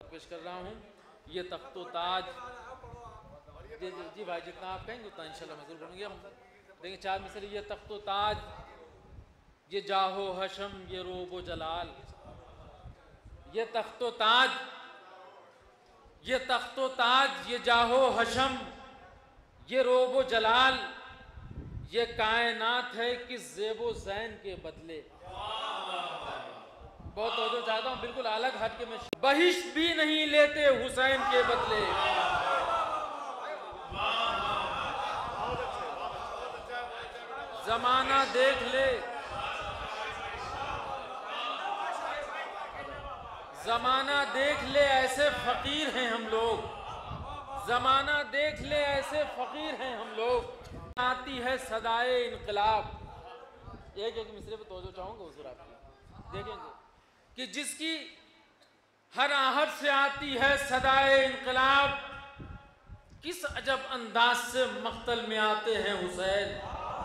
पेश कर रहा हूँ। ये तख्तो ताज जी भाई जितना आप कहेंगे उतना इंशाल्लाह मैं जरूर बोलूँगी। हम देखें 4 मिसरे। ये तख्तो ताज, ये जाहो हशम, ये रोबो जलाल। ये तख्तो ताज, ये तख्तो ताज, ये जाहो हशम, ये रोबो जलाल। ये कायनात है किस ज़ेबो ज़ैन के बदले। बहुत तवज्जो चाहता हूँ, बिल्कुल अलग हट के मैं बहिश भी नहीं लेते हुसैन के बदले। जमाना देख ले, जमाना देख ले ऐसे फकीर हैं हम लोग। जमाना देख ले ऐसे फकीर हैं हम लोग। आती है सदाए इनकलाब। एक एक मिसरे पे तवज्जो चाहूंगा हुजूर आपकी। देखेंगे कि जिसकी हर आहट से आती है सदाए इनकलाब, किस अजब अंदाज से मख्तल में आते हैं हुसैन।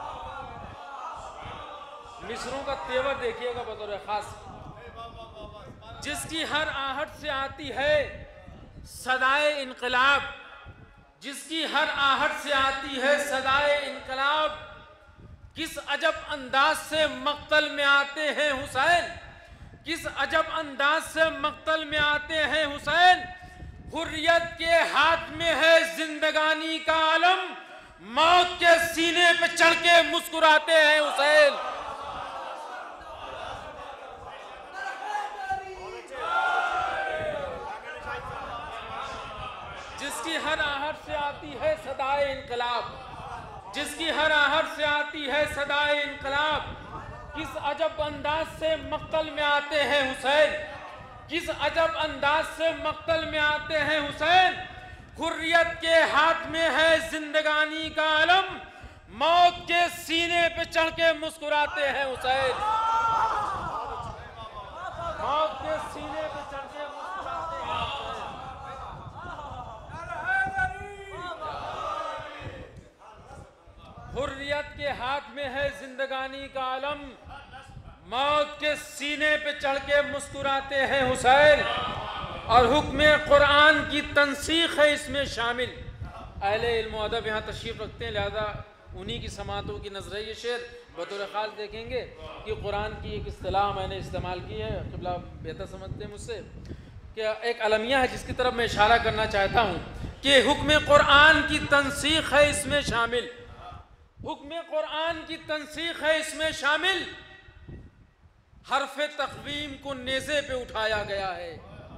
मिसरों का तेवर देखिएगा बतौर खास। जिसकी हर आहट से आती है सदाए इनकलाब, जिसकी हर आहट से आती है सदाए इनकलाब, किस अजब अंदाज से मख्तल में आते हैं हुसैन। किस अजब अंदाज से मख्तल में आते हैं हुसैन। हुर्रियत के हाथ में है जिंदगानी का आलम, मौत के सीने पे चढ़ के मुस्कुराते हैं हुसैन। जिसकी हर आहट से आती है सदाए इनकलाब, जिसकी हर आहट से आती है सदाए इनकलाब, किस अजब अंदाज से मख्तल में आते हैं हुसैन। किस अजब अंदाज से मख्तल में आते हैं हुसैन। हुर्रियत के हाथ में है जिंदगानी का आलम, मौत के सीने पे चढ़ के मुस्कुराते हैं हुसैन। मौत के सीने पे चढ़ के मुस्कुराते हैं हुसैन। हुर्रियत के हाथ में है जिंदगानी का आलम, मौत के सीने पे चढ़ के मुस्कुराते हैं हुसैन। और हुक्म कुरान की तंसीख है इसमें शामिल। अहले इल्म अदब यहाँ तशरीफ़ रखते हैं, लिहाजा उन्हीं की समातों की नजर ये शेर बतौर ख़ास देखेंगे कि कुरान की एक इस्तिलाह मैंने इस्तेमाल की है, क़िबला बेहतर समझते हैं मुझसे, कि एक अलमिया है जिसकी तरफ मैं इशारा करना चाहता हूँ कि हुक्म कुरान की तंसीख है इसमें शामिल। हुक्म कुरान की तंसीख है इसमें शामिल। हर्फ तक़वीम को नेज़े पे उठाया गया है।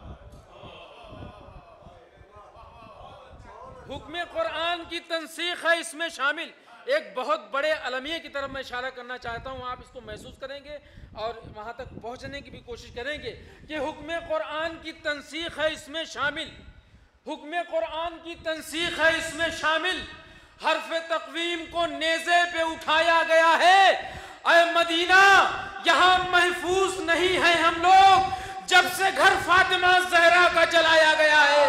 हुक्म कुरान की तंसीख है इसमें शामिल। एक बहुत बड़े अलमिये की तरफ मैं इशारा करना चाहता हूँ, आप इसको महसूस करेंगे और वहाँ तक पहुँचने की भी कोशिश करेंगे कि हुक्म कुरान की तंसीख है इसमें शामिल। हुक्म कुरान की तंसीख है इसमें शामिल। हर्फ तक़वीम को नेज़े पे उठाया गया है। ऐ मदीना यहाँ महफूज नहीं है हम लोग, जब से घर फातिमा ज़हरा का जलाया गया है।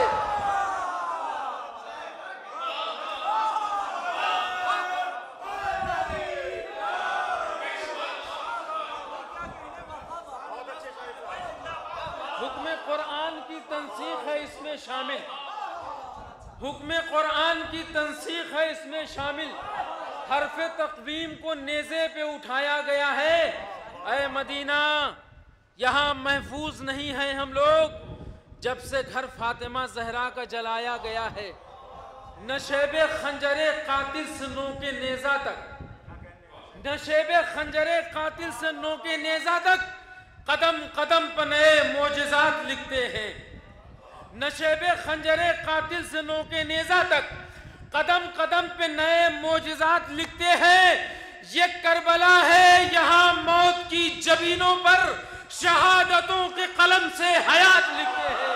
हुक्म कुरान की तंसीख है इसमें शामिल। हुक्म कुरान की तंसीख है इसमें शामिल। हर्फ तक़वीम को नेज़े पे उठाया गया है। ऐ मदीना यहाँ महफूज नहीं है हम लोग, जब से घर फातिमा ज़हरा का जलाया गया है। नशेबे खंजरे कातिल से नो के नेज़ा तक, नशेबे खंजरे कातिल से नो के नेज़ा तक, कदम कदम पर नए मोजज़ात लिखते हैं। नशेबे खंजरे कातिल से नो के नेज़ा तक, कदम कदम पे नए मोजज़ात लिखते हैं। ये करबला है यहाँ मौत की जबीनों पर, शहादतों के कलम से हयात लिखते हैं।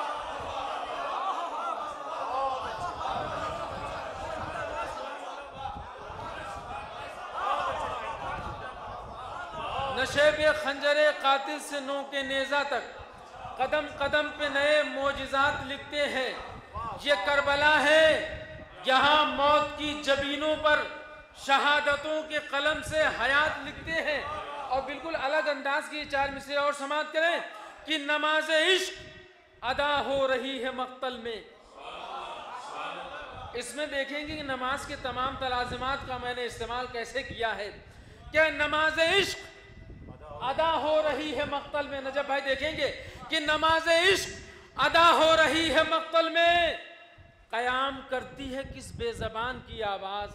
नशेबे खंजरे कातिल से नो के नेज़ा तक, कदम कदम पे नए मोजज़ात लिखते हैं। ये करबला है यहाँ मौत की जबीनों पर, शहादतों के कलम से हयात लिखते हैं। और बिल्कुल अलग अंदाज की 4 मिसरे और समाप्त करें कि नमाज इश्क अदा हो रही है मक्तल में। इसमें देखेंगे कि नमाज के तमाम तलाज़िमात का मैंने इस्तेमाल कैसे किया है। क्या नमाज इश्क अदा हो रही है मक्तल में। नजब भाई देखेंगे कि नमाज इश्क अदा हो रही है मक्तल में, कयाम करती है किस बेज़बान की आवाज।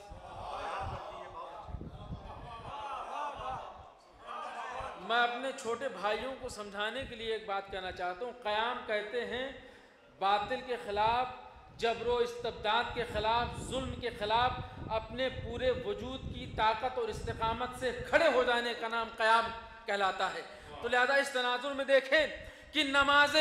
मैं अपने छोटे भाइयों को समझाने के लिए एक बात कहना चाहता हूँ। क़याम कहते हैं बातिल के खिलाफ, जबरो इस्तबदाद के खिलाफ, जुल्म के खिलाफ अपने पूरे वजूद की ताकत और इस्तिकामत से खड़े हो जाने का नाम क़याम कहलाता है। तो लिहाजा इस तनाजुर में देखें कि नमाज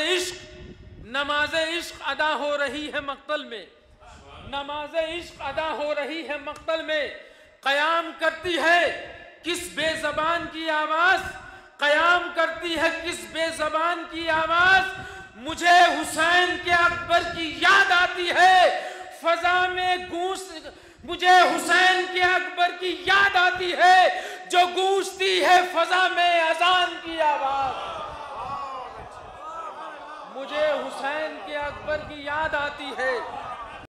इश्क अदा हो रही है मक्तल में, नमाज इश्क अदा हो रही है मक्तल में, क़याम करती है किस बेज़बान की आवाज़, क़याम करती है किस बेज़बान की आवाज़। मुझे हुसैन के अकबर की याद आती है फ़ज़ा में गूंज, मुझे हुसैन के अकबर की याद आती है जो गूंजती है फ़ज़ा में अज़ान की आवाज़। मुझे हुसैन के अकबर की याद आती है